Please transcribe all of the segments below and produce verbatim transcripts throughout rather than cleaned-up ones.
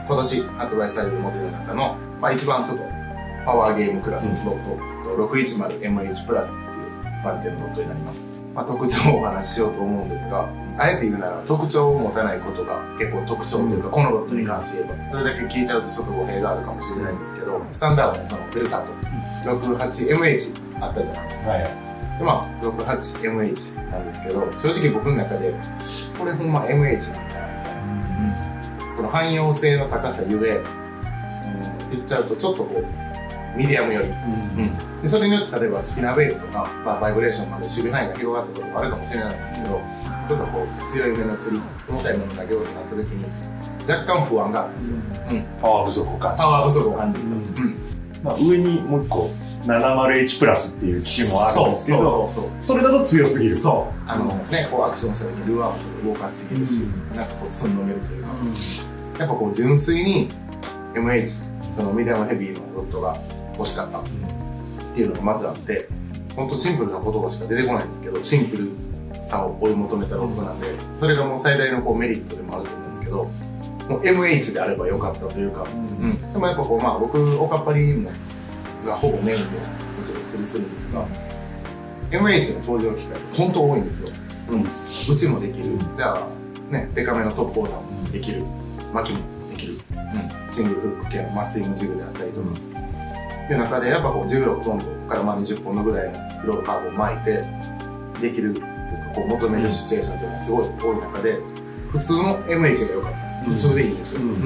今年発売されるモデルの中の、まあ、一番ちょっとパワーゲームクラスのロット、ろくひゃくじゅうエムエイチ プラスっていう番手のロットになります。まあ、特徴をお話ししようと思うんですが、あえて言うなら特徴を持たないことが結構特徴というか、このロットに関して言えば、それだけ聞いちゃうとちょっと語弊があるかもしれないんですけど、スタンダードのそのベルサート ろくじゅうはちエムエイチ あったじゃないですか。はい、でまあ ろくじゅうはちエムエイチ なんですけど、正直僕の中でこれほんま エムエイチ なんだなみたいな、うん、その汎用性の高さゆえ、うん、言っちゃうとちょっとこうミディアムより、うんうん、でそれによって例えばスピナーベイルとか、まあ、バイブレーションまで守備範囲が広がったこともあるかもしれないんですけど、ちょっとこう強い目の釣り重たいもの投げようとなった時に若干不安があったんですよ、うん、 パワー不足を感じパワー不足を感じる、うんうんまあ、上にもう一個 ななじゅうエイチ プラスっていう機種もあるんですけど、それだと強すぎる。 そうあのねこうアクションした時にルアーもちょっと動かしすぎるし、うん、なんかこうつんのめるというか、うん、やっぱこう純粋に エムエイチ そのミディアムヘビーのロットが欲しかったっていうのがまずあって、本当シンプルな言葉しか出てこないんですけど、シンプルさを追い求めたロットなんで、それがもう最大のこうメリットでもあると思うんですけど、もう エムエイチ であればよかったというか、うんうん、でもやっぱこうまあ僕おかっぱりもがほぼメインでもちろん釣りするんですが、 エムエイチ の登場機会って本当多いんですよ、うん、うちもできる、じゃあねデカめのトップオーダーもできる、巻きもできる、うん、シングルフック系の麻酔のジグであったりとか、っていう中でやっぱこうじゅうろくトンからまあにじゅっぽんのぐらいのフローカーブを巻いてできるというかこう求めるシチュエーションというのがすごい多い中で、普通の エムエイチ が良かった、普通でいいんですよ、うんうん、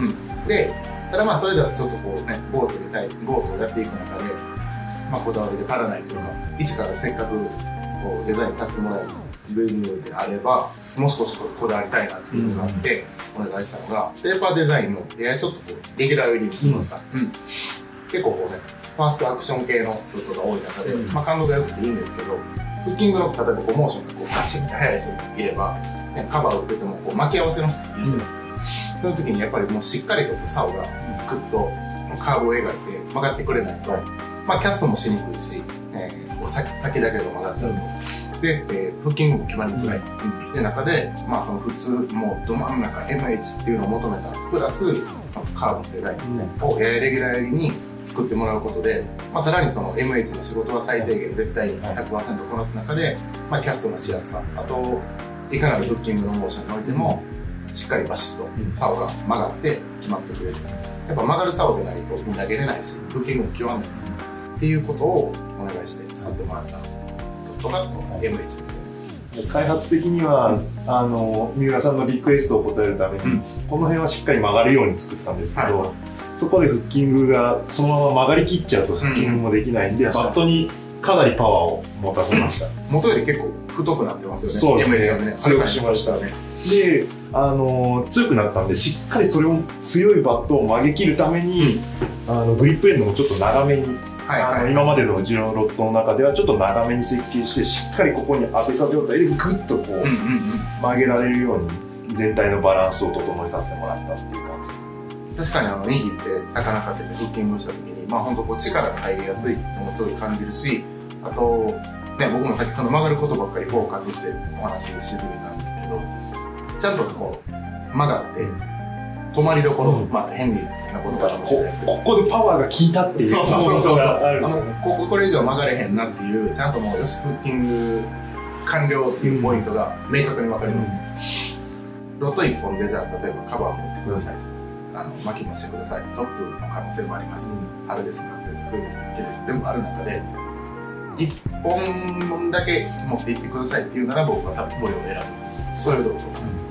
でただまあそれだとちょっとこうねボートみたいボートをやっていく中で、まあ、こだわりで足らないというか、一からせっかくこうデザインさせてもらえるルールであればもう少しこだわりたいなっていうのがあってお願いしたのが、ペーパーデザインをややちょっとこうレギュラー寄りにしてもらった、うんうん、結構こうねファーストアクション系のロットが多い中で、うん、まあ感動が良くていいんですけど、フッキングの例えばこうモーションがこうガチッて速い人もいれば、ね、カバーを打っててもこう巻き合わせの人もいるじゃないですか、うん、その時にやっぱりもうしっかりと竿がクッとカーブを描いて曲がってくれないと、まあ、キャストもしにくいし、えー、こう 先, 先だけが曲がっちゃうと、で、えー、フッキングも決まりづらい、うん、で中で、まあ、その普通もうど真ん中 エムエイチ っていうのを求めたプラスカーブのデザインですね、うん、をややレギュラー寄りに作ってもらうことで、まあ、さらにその エムエイチ の仕事は最低限絶対に ひゃくパーセント こなす中で、まあ、キャストのしやすさ、あといかなるフッキングのモーションにおいてもしっかりバシッと竿が曲がって決まってくれる。やっぱ曲がる竿じゃないと投げれないし、フッキングも極まんないですっていうことをお願いして作ってもらったことがこの エムエイチ ですよね。 開発的には、うん、あの三浦さんのリクエストを答えるために、うん、この辺はしっかり曲がるように作ったんですけど、はい、そこでフッキングがそのまま曲がりきっちゃうとフッキングもできないんで、うん、バットにかなりパワーを持たせました。 元より結構太くなってますよね。 そうですね。強くしましたね。で、あのー、強くなったんで、しっかりそれを強いバットを曲げ切るために、うん、あのグリップエンドもちょっと長めに、今までのうちのロットの中ではちょっと長めに設計して、しっかりここに当てた状態でグッとこう曲げられるように全体のバランスを整えさせてもらったっていう感じです。 確かにあの握って魚かけてフッキングした時に、まあ本当こう力が入りやすいのもすごい感じるし、あとね僕もさっきその曲がることばっかりフォーカスしてお話ししすぎたんですけど、ちゃんとこう曲がって止まりどころ、うん、まあ変になことかもしれないですけど、 ここでパワーが効いたっていうことがあるんですよね。 こここれ以上曲がれへんなっていうちゃんともうよしフッキング完了っていうポイントが明確に分かります、うん、ロットいっぽんでじゃあ例えばカバー持ってください、あの巻きもしてください、トップの可能性もあります、うん、春です夏です冬です秋です全部ある中でいっぽんだけ持っていってくださいっていうなら僕は多分これを選ぶ。それをどうぞ。